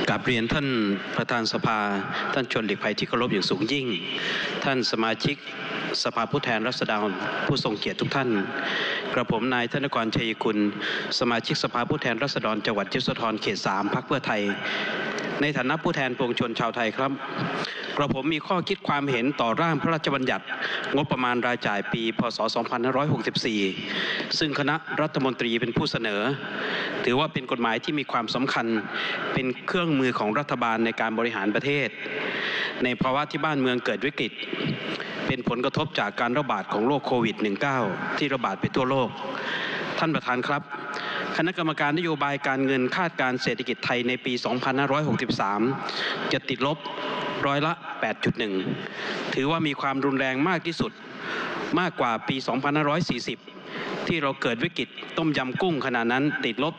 กราบเรียนท่านประธานสภาท่านชวนหลีกภัยที่เคารพอย่างสูงยิ่งท่านสมาชิกสภาผู้แทนราษฎรผู้ทรงเกียรติทุกท่านกระผมนายธนกร ชัยกุลสมาชิกสภาผู้แทนราษฎรจังหวัดยโสธรเขต 3 พรรคเพื่อไทยในฐานะผู้แทนปวงชนชาวไทยครับกระผมมีข้อคิดความเห็นต่อร่างพระราชบัญญัติงบประมาณรายจ่ายปีพ.ศ. 2564ซึ่งคณะรัฐมนตรีเป็นผู้เสนอถือว่าเป็นกฎหมายที่มีความสำคัญเป็นเครื่องมือของรัฐบาลในการบริหารประเทศในภาวะที่บ้านเมืองเกิดวิกฤตเป็นผลกระทบจากการระบาดของโรคโควิด -19 ที่ระบาดไปทั่วโลกท่านประธานครับคณะกรรมการนโยบายการเงินคาดการเศรษฐกิจไทยในปี 2563 จะติดลบร้อยละ 8.1 ถือว่ามีความรุนแรงมากที่สุดมากกว่าปี 2540 ที่เราเกิดวิกฤตต้มยำกุ้งขณะนั้นติดลบ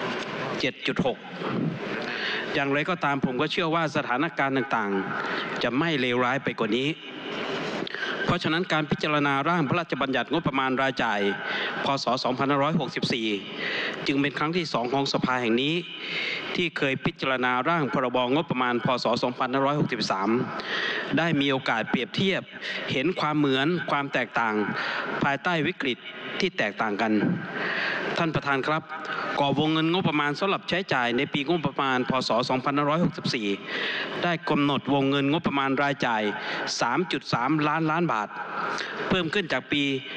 7.6 อย่างไรก็ตามผมก็เชื่อว่าสถานการณ์ต่างๆจะไม่เลวร้ายไปกว่านี้เพราะฉะนั้นการพิจารณาร่างพระราชบัญญัติงบประมาณรายจ่ายพ.ศ. 2564 จึงเป็นครั้งที่ 2 ของสภาแห่งนี้ที่เคยพิจารณาร่างพรบงบประมาณพ.ศ. 2563 ได้มีโอกาสเปรียบเทียบเห็นความเหมือนความแตกต่างภายใต้วิกฤตที่แตกต่างกันท่านประธานครับก่อวงเงินงบประมาณสำหรับใช้จ่ายในปีงบประมาณพ.ศ. 2564 ได้กำหนดวงเงินงบประมาณรายจ่าย 3.3 ล้านบาทเพิ่มขึ้นจากปี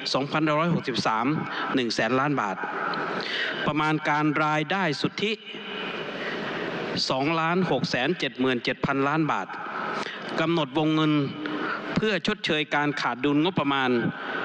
2563 100,000 ล้านบาทประมาณการรายได้สุทธิ 2,677,000 ล้านบาทกำหนดวงเงินเพื่อชดเชยการขาดดุลงบประมาณ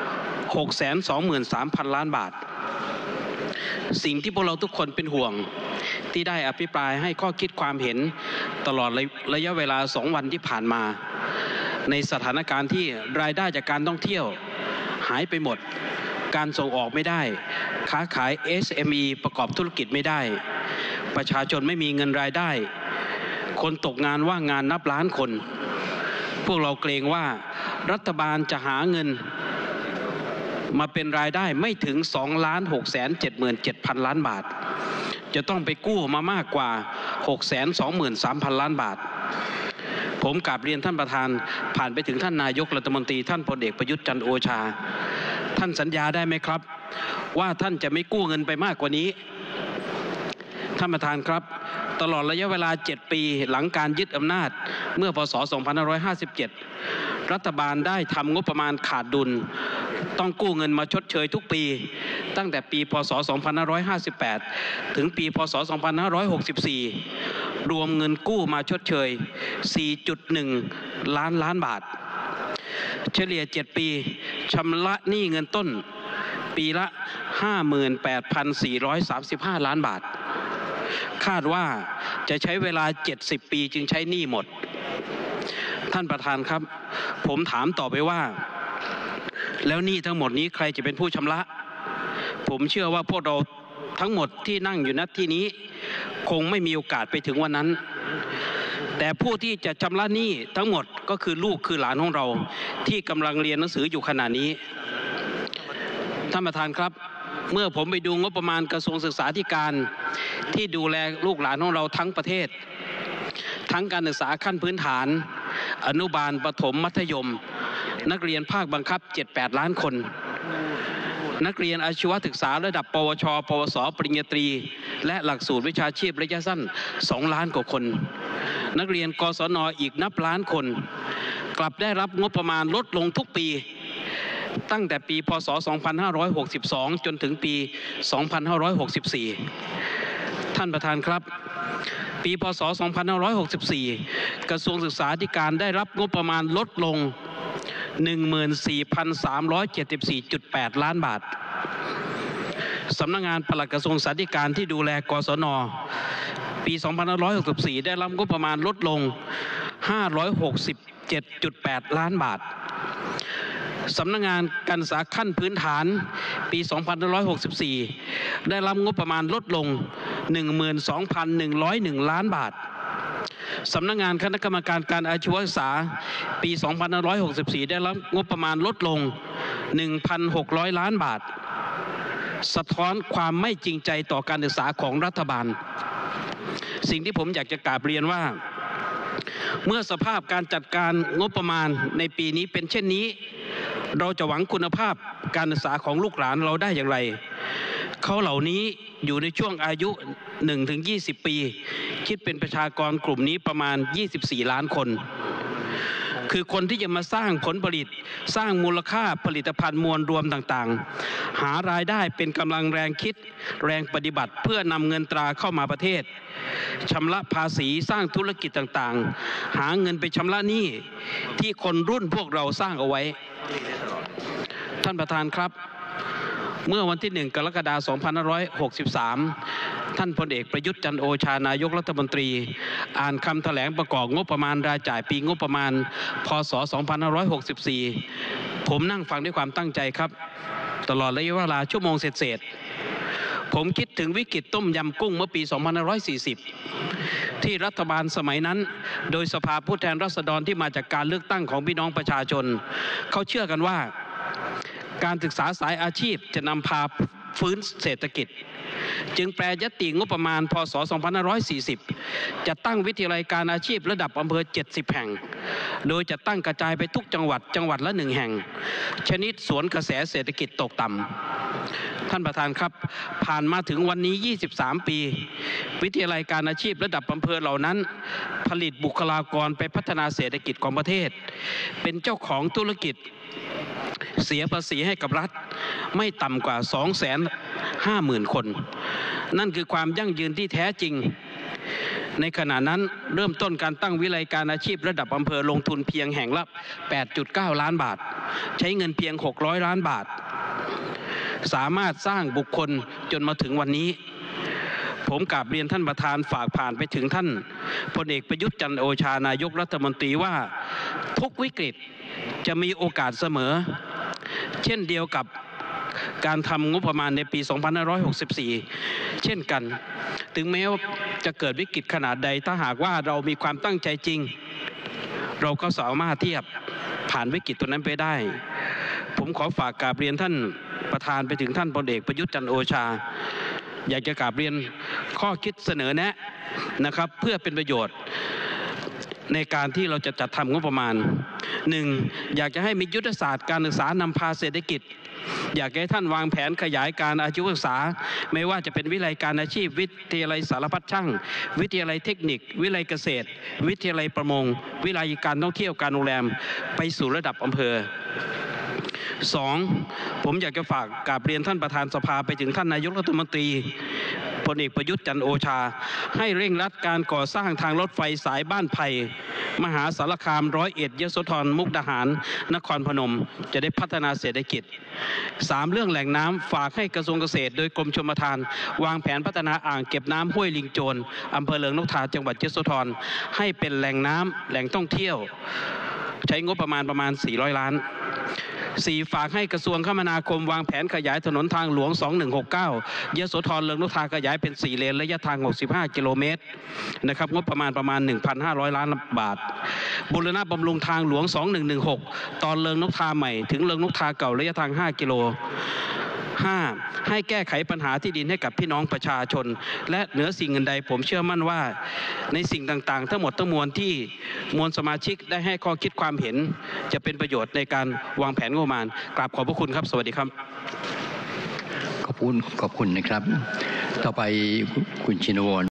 623,000 ล้านบาทสิ่งที่พวกเราทุกคนเป็นห่วงที่ได้อภิปรายให้ข้อคิดความเห็นตลอดระยะเวลา2 วันที่ผ่านมาในสถานการณ์ที่รายได้จากการท่องเที่ยวหายไปหมดการส่งออกไม่ได้ค้าขาย SME ประกอบธุรกิจไม่ได้ประชาชนไม่มีเงินรายได้คนตกงานว่างงานนับล้านคนพวกเราเกรงว่ารัฐบาลจะหาเงินมาเป็นรายได้ไม่ถึง 2,677,000 ล้านบาทจะต้องไปกู้มามากกว่า 623,000 ล้านบาทผมกราบเรียนท่านประธานผ่านไปถึงท่านนายกรัฐมนตรีท่านพลเอกประยุทธ์จันทร์โอชาท่านสัญญาได้ไหมครับว่าท่านจะไม่กู้เงินไปมากกว่านี้ท่านประธานครับตลอดระยะเวลา7 ปีหลังการยึดอำนาจเมื่อพ.ศ. 2557 รัฐบาลได้ทำงบประมาณขาดดุลต้องกู้เงินมาชดเชยทุกปีตั้งแต่ปีพ.ศ. 2558 ถึงปีพ.ศ. 2564 รวมเงินกู้มาชดเชย 4.1 ล้านบาทเฉลี่ย7 ปีชำระหนี้เงินต้นปีละ 58,435 ล้านบาทคาดว่าจะใช้เวลา70 ปีจึงใช้หนี้หมดท่านประธานครับผมถามต่อไปว่าแล้วหนี้ทั้งหมดนี้ใครจะเป็นผู้ชำระผมเชื่อว่าพวกเราทั้งหมดที่นั่งอยู่ณที่นี้คงไม่มีโอกาสไปถึงวันนั้นแต่ผู้ที่จะชำระหนี้ทั้งหมดก็คือลูกคือหลานของเราที่กำลังเรียนหนังสืออยู่ขณะนี้ท่านประธานครับเมื่อผมไปดูงบประมาณกระทรวงศึกษาธิการที่ดูแลลูกหลานของเราทั้งประเทศทั้งการศึกษาขั้นพื้นฐานอนุบาลประถมมัธยมนักเรียนภาคบังคับ 7-8 ล้านคนนักเรียนอาชีวศึกษาระดับปวชปวสปริญญาตรีและหลักสูตรวิชาชีพระยะสั้น2 ล้านกว่าคนนักเรียนกศน.อีกนับล้านคนกลับได้รับงบประมาณลดลงทุกปีตั้งแต่ปีพ.ศ. 2562 จนถึงปี 2564 ท่านประธานครับปีพ.ศ. 2564 กระทรวงศึกษาธิการได้รับงบประมาณลดลง 14,374.8 ล้านบาทสำนักงานปลัดกระทรวงศึกษาธิการที่ดูแลกศน.ปี 2564 ได้รับงบประมาณลดลง 567.8 ล้านบาทสำนักงานการศึกษาขั้นพื้นฐานปี 2564 ได้รับงบประมาณลดลง 12,101 ล้านบาทสำนักงานคณะกรรมการการอาชีวศึกษาปี 2564 ได้รับงบประมาณลดลง 1,600 ล้านบาทสะท้อนความไม่จริงใจต่อการศึกษาของรัฐบาลสิ่งที่ผมอยากจะกราบเรียนว่าเมื่อสภาพการจัดการงบประมาณในปีนี้เป็นเช่นนี้เราจะหวังคุณภาพการศึกษาของลูกหลานเราได้อย่างไรเขาเหล่านี้อยู่ในช่วงอายุ 1-20 ปีคิดเป็นประชากรกลุ่มนี้ประมาณ24 ล้านคนคือคนที่จะมาสร้างผลผลิตสร้างมูลค่าผลิตภัณฑ์มวลรวมต่างๆหารายได้เป็นกำลังแรงคิดแรงปฏิบัติเพื่อนำเงินตราเข้ามาประเทศชำระภาษีสร้างธุรกิจต่างๆหาเงินไปชำระหนี้ที่คนรุ่นพวกเราสร้างเอาไว้ท่านประธานครับเมื่อวันที่ 1 กรกฎาคม 2563 ท่านพลเอกประยุทธ์จันทร์โอชานายกรัฐมนตรีอ่านคำแถลงประกอบงบประมาณรายจ่ายปีงบประมาณพ.ศ. 2564 ผมนั่งฟังด้วยความตั้งใจครับตลอดระยะเวลาชั่วโมงเศษผมคิดถึงวิกฤตต้มยำกุ้งเมื่อปี 2540 ที่รัฐบาลสมัยนั้นโดยสภาผู้แทนราษฎรที่มาจากการเลือกตั้งของพี่น้องประชาชนเขาเชื่อกันว่าการศึกษาสายอาชีพจะนำพาฟื้นเศรษฐกิจจึงแปรยติงบประมาณพ.ศ. 2540 จะตั้งวิทยาลัยการอาชีพระดับอำเภอ 70 แห่งโดยจะตั้งกระจายไปทุกจังหวัดละ 1 แห่งชนิดสวนกระแสเศรษฐกิจตกต่ำท่านประธานครับผ่านมาถึงวันนี้ 23 ปีวิทยาลัยการอาชีพระดับอำเภอเหล่านั้นผลิตบุคลากรไปพัฒนาเศรษฐกิจของประเทศเป็นเจ้าของธุรกิจเสียภาษีให้กับรัฐไม่ต่ำกว่า 250,000 คนนั่นคือความยั่งยืนที่แท้จริงในขณะนั้นเริ่มต้นการตั้งวิทยาลัยการอาชีพระดับอำเภอลงทุนเพียงแห่งละ 8.9 ล้านบาทใช้เงินเพียง600 ล้านบาทสามารถสร้างบุคคลจนมาถึงวันนี้ผมกราบเรียนท่านประธานฝากผ่านไปถึงท่านพลเอกประยุทธ์จันทร์โอชานายกรัฐมนตรีว่าทุกวิกฤตจะมีโอกาสเสมอเช่นเดียวกับการทำงบประมาณในปี 2564 เช่นกันถึงแม้ว่าจะเกิดวิกฤตขนาดใดถ้าหากว่าเรามีความตั้งใจจริงเราก็สามารถเทียบผ่านวิกฤตตัวนั้นไปได้ผมขอฝากกราบเรียนท่านประธานไปถึงท่านพลเอกประยุทธ์จันทร์โอชาอยากจะกราบเรียนข้อคิดเสนอแนะนะครับเพื่อเป็นประโยชน์ในการที่เราจะจัดทำงบประมาณ 1. อยากจะให้มียุทธศาสตร์การศึกษานำพาเศรษฐกิจอยากให้ท่านวางแผนขยายการอาชีวศึกษาไม่ว่าจะเป็นวิทยาลัยการอาชีพวิทยาลัยสารพัดช่างวิทยาลัยเทคนิควิทยาลัยเกษตรวิทยาลัยประมงวิทยาลัยการท่องเที่ยวการโรงแรมไปสู่ระดับอำเภอ 2. ผมอยากจะฝากกราบเรียนท่านประธานสภาไปถึงท่านนายกรัฐมนตรีพลเอกประยุทธ์จันทร์โอชาให้เร่งรัดการก่อสร้างทางรถไฟสายบ้านไผ่มหาสารคาม101ยโสธรมุกดาหารนครพนมจะได้พัฒนาเศรษฐกิจ 3. เรื่องแหล่งน้ำฝากให้กระทรวงเกษตรโดยกรมชลประทานวางแผนพัฒนาอ่างเก็บน้ำห้วยลิงโจรอำเภอเลิงนกทาจังหวัดยโสธรให้เป็นแหล่งน้ำแหล่งท่องเที่ยวใช้งบประมาณ400 ล้าน 4. ฝากให้กระทรวงคมนาคมวางแผนขยายถนนทางหลวง 2169 ยโสธรเลิงนกทาขยายเป็น 4 เลนระยะทาง 65 กิโลเมตรนะครับงบประมาณ 1,500 ล้านบาทบูรณะบำรุงทางหลวง 2116 ตอนเลิงนกทาใหม่ถึงเลิงนกทาเก่าระยะทาง 5 กิโล 5. ให้แก้ไขปัญหาที่ดินให้กับพี่น้องประชาชนและเหนือสิ่งอื่นใดผมเชื่อมั่นว่าในสิ่งต่างๆทั้งหมดทั้งมวลที่มวลสมาชิกได้ให้ข้อคิดความเห็นจะเป็นประโยชน์ในการวางแผนงบประมาณกราบขอบพระคุณครับสวัสดีครับขอบคุณนะครับต่อไปคุณชินวร